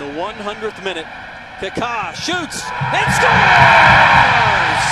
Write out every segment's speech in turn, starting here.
the 100th minute, Kaká shoots and scores!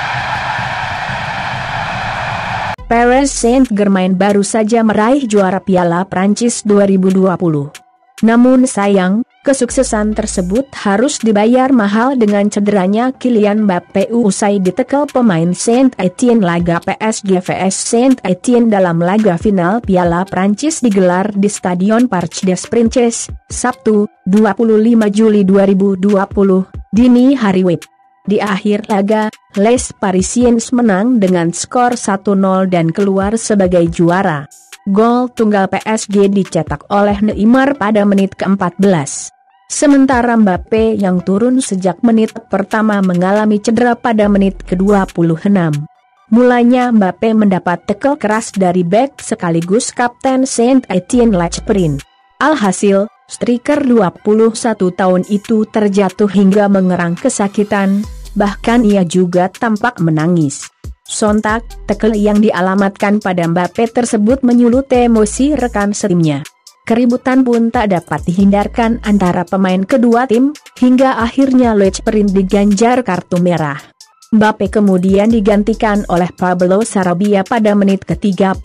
Paris Saint-Germain baru saja meraih juara Piala Prancis 2020. Namun sayang, kesuksesan tersebut harus dibayar mahal dengan cederanya Kylian Mbappé usai ditekel pemain Saint-Étienne laga PSG vs Saint-Étienne dalam laga final Piala Prancis digelar di Stadion Parc des Princes, Sabtu, 25 Juli 2020, dini hari WIB. Di akhir laga, Les Parisiens menang dengan skor 1-0 dan keluar sebagai juara. Gol tunggal PSG dicetak oleh Neymar pada menit ke-14. Sementara Mbappé yang turun sejak menit pertama mengalami cedera pada menit ke-26. Mulanya Mbappé mendapat tekel keras dari bek sekaligus kapten Saint-Étienne Lech Prin. Alhasil, striker 21 tahun itu terjatuh hingga mengerang kesakitan, bahkan ia juga tampak menangis. Sontak, tekel yang dialamatkan pada Mbappé tersebut menyulut emosi rekan setimnya. Keributan pun tak dapat dihindarkan antara pemain kedua tim, hingga akhirnya Lech Prin diganjar kartu merah. Mbappé kemudian digantikan oleh Pablo Sarabia pada menit ke-31.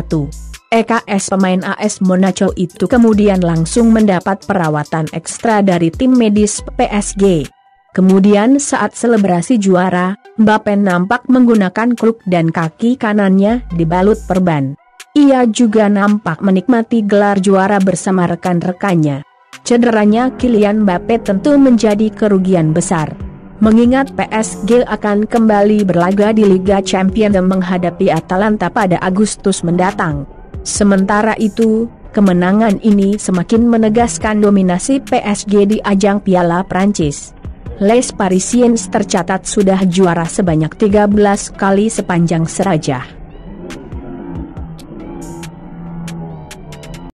EKS pemain AS Monaco itu kemudian langsung mendapat perawatan ekstra dari tim medis PSG. Kemudian saat selebrasi juara, Mbappé nampak menggunakan kruk dan kaki kanannya dibalut perban. Ia juga nampak menikmati gelar juara bersama rekan-rekannya. Cederanya Kylian Mbappé tentu menjadi kerugian besar. Mengingat PSG akan kembali berlaga di Liga Champions dan menghadapi Atalanta pada Agustus mendatang. Sementara itu, kemenangan ini semakin menegaskan dominasi PSG di ajang Piala Prancis. Les Parisiens tercatat sudah juara sebanyak 13 kali sepanjang sejarah.